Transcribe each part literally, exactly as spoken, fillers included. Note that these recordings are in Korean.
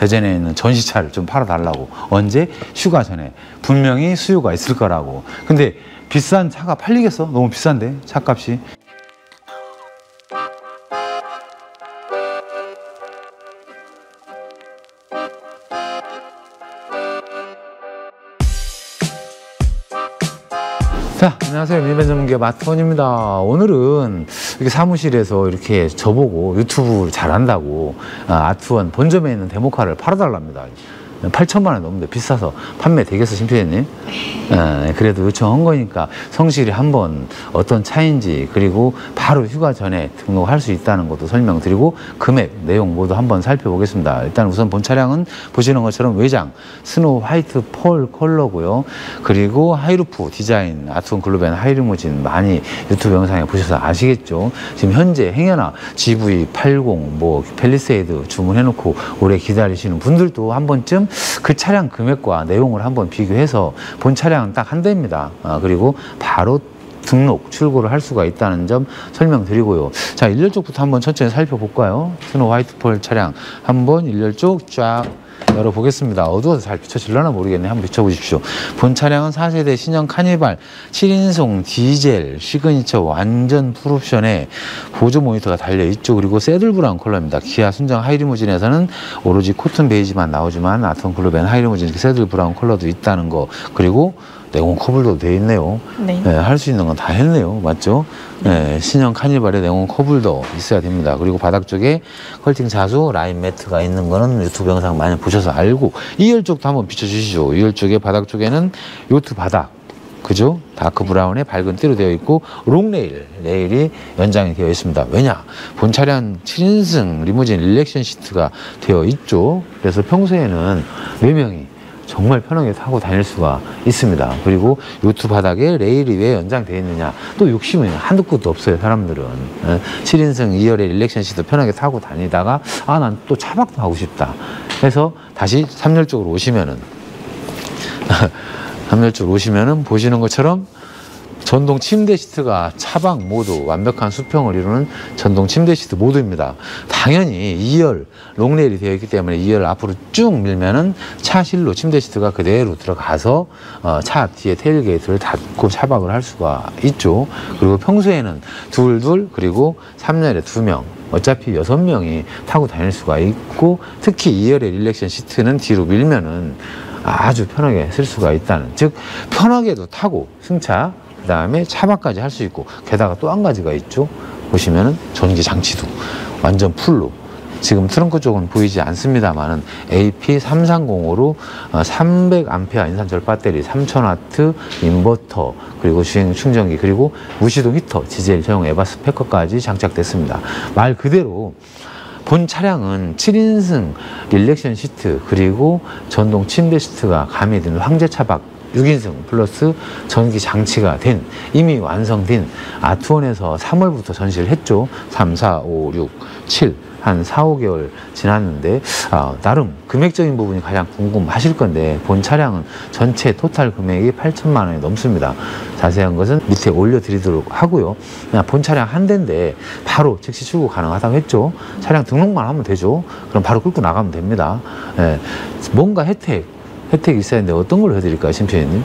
대전에 있는 전시차를 좀 팔아달라고. 언제? 휴가 전에. 분명히 수요가 있을 거라고. 근데 비싼 차가 팔리겠어? 너무 비싼데 차값이. 자, 안녕하세요. 밀면 전문기업 아트원입니다. 오늘은 이렇게 사무실에서 이렇게 저보고 유튜브 잘한다고 아트원 본점에 있는 데모카를 팔아달랍니다. 팔천만 원 넘는데 비싸서 판매 되겠어, 심표님? 네, 그래도 요청한 거니까 성실히 한번 어떤 차인지, 그리고 바로 휴가 전에 등록할 수 있다는 것도 설명드리고 금액, 내용 모두 한번 살펴보겠습니다. 일단 우선 본 차량은 보시는 것처럼 외장 스노우 화이트 펄 컬러고요. 그리고 하이루프 디자인 아트원 글로벤 하이리무진 많이 유튜브 영상에 보셔서 아시겠죠? 지금 현재 행여나 지브이 팔십 뭐 펠리세이드 주문해놓고 오래 기다리시는 분들도 한 번쯤 그 차량 금액과 내용을 한번 비교해서 본 차량은 딱 한 대입니다. 아, 그리고 바로 등록, 출고를 할 수가 있다는 점 설명드리고요. 자, 일렬 쪽부터 한번 천천히 살펴볼까요? 스노우 화이트 펄 차량 한번 일렬 쪽 쫙 열어보겠습니다. 어두워서 잘 비춰질려나 모르겠네. 한번 비춰보십시오. 본 차량은 사 세대 신형 카니발 칠 인승 디젤 시그니처 완전 풀옵션에 보조 모니터가 달려있죠. 그리고 새들 브라운 컬러입니다. 기아 순정 하이리무진에서는 오로지 코튼 베이지만 나오지만 아트원 글로벤 하이리무진 이렇게 새들 브라운 컬러도 있다는 거. 그리고 내공 커블도 되어 있네요. 네. 네, 할 수 있는 건 다 했네요. 맞죠? 네, 신형 카니발에 내공 커블도 있어야 됩니다. 그리고 바닥 쪽에 컬팅 자수, 라인 매트가 있는 거는 유튜브 영상 많이 보셔서 알고, 이열 쪽도 한번 비춰주시죠. 이열 쪽에 바닥 쪽에는 요트 바닥, 그죠? 다크 브라운에 밝은 띠로 되어 있고 롱레일, 레일이 연장이 되어 있습니다. 왜냐? 본 차량 칠 인승 리무진 릴렉션 시트가 되어 있죠. 그래서 평소에는 네 명이 정말 편하게 타고 다닐 수가 있습니다. 그리고 요트 바닥에 레일이 왜 연장되어 있느냐, 또 욕심은 한두 끝도 없어요. 사람들은 칠 인승 이 열의 릴렉션 시트 편하게 타고 다니다가 아, 난 또 차박도 하고 싶다 해서 다시 삼 열 쪽으로 오시면은 삼 열 쪽으로 오시면은 보시는 것처럼 전동 침대 시트가 차박 모두 완벽한 수평을 이루는 전동 침대 시트 모드입니다. 당연히 이 열 롱레일이 되어 있기 때문에 이 열 앞으로 쭉 밀면은 차실로 침대 시트가 그대로 들어가서 어, 차 앞 뒤에 테일게이트를 닫고 차박을 할 수가 있죠. 그리고 평소에는 둘 둘 그리고 삼 열에 두 명, 어차피 여섯 명이 타고 다닐 수가 있고, 특히 이 열의 릴렉션 시트는 뒤로 밀면은 아주 편하게 쓸 수가 있다는, 즉 편하게도 타고 승차, 그 다음에 차박까지 할 수 있고, 게다가 또 한 가지가 있죠. 보시면은 전기 장치도 완전 풀로, 지금 트렁크 쪽은 보이지 않습니다만은 에이피 삼삼공오로 삼백 암페어 인산철 배터리, 삼천 와트 인버터, 그리고 주행 충전기, 그리고 무시동 히터, 디젤형 에바스 패커까지 장착됐습니다. 말 그대로 본 차량은 칠 인승 릴렉션 시트, 그리고 전동 침대 시트가 가미된 황제 차박 육 인승 플러스 전기 장치가 된, 이미 완성된 아트원에서 삼월부터 전시를 했죠. 삼, 사, 오, 육, 칠 한 사, 오 개월 지났는데 아, 나름 금액적인 부분이 가장 궁금하실 건데, 본 차량은 전체 토탈 금액이 팔천만 원이 넘습니다. 자세한 것은 밑에 올려드리도록 하고요. 그냥 본 차량 한 대인데 바로 즉시 출고 가능하다고 했죠. 차량 등록만 하면 되죠. 그럼 바로 끌고 나가면 됩니다. 예, 뭔가 혜택 혜택이 있어야 하는데 어떤 걸 해드릴까요, 심표님?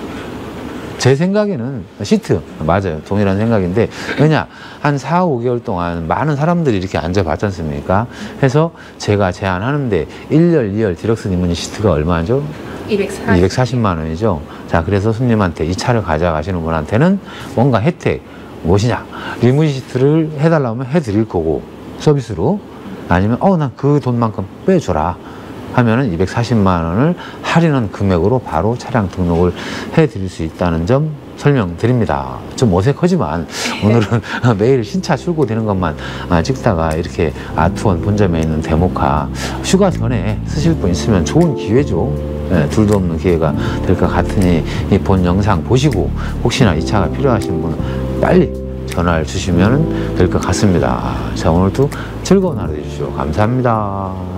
제 생각에는 시트, 맞아요. 동일한 생각인데, 왜냐, 한 사, 오 개월 동안 많은 사람들이 이렇게 앉아봤지 않습니까? 해서 제가 제안하는데 일 열, 이 열 디럭스 리무진 시트가 얼마죠? 이백사십만 원이죠. 자, 그래서 손님한테 이 차를 가져가시는 분한테는 뭔가 혜택 무엇이냐, 리무진 시트를 해달라면 해드릴 거고, 서비스로. 아니면 어, 난 그 돈만큼 빼줘라 하면은 이백사십만 원을 할인한 금액으로 바로 차량 등록을 해드릴 수 있다는 점 설명드립니다. 좀 어색하지만 오늘은 매일 신차 출고되는 것만 찍다가 이렇게 아트원 본점에 있는 데모카 휴가 전에 쓰실 분 있으면 좋은 기회죠. 네, 둘도 없는 기회가 될 것 같으니 이 본 영상 보시고 혹시나 이 차가 필요하신 분은 빨리 전화를 주시면 될 것 같습니다. 자, 오늘도 즐거운 하루 되십시오. 감사합니다.